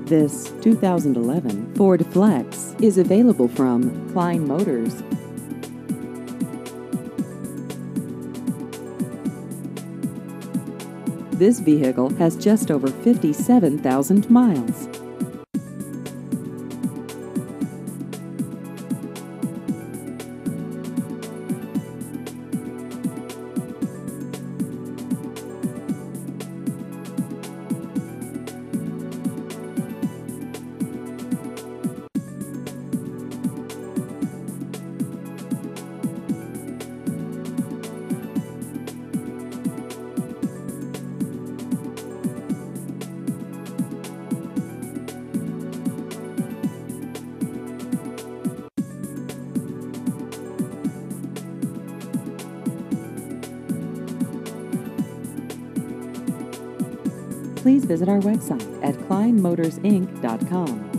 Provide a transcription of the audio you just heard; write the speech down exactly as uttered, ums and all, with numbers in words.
This two thousand eleven Ford Flex is available from Klein Motors. This vehicle has just over fifty-seven thousand miles. Please visit our website at klein motors inc dot com.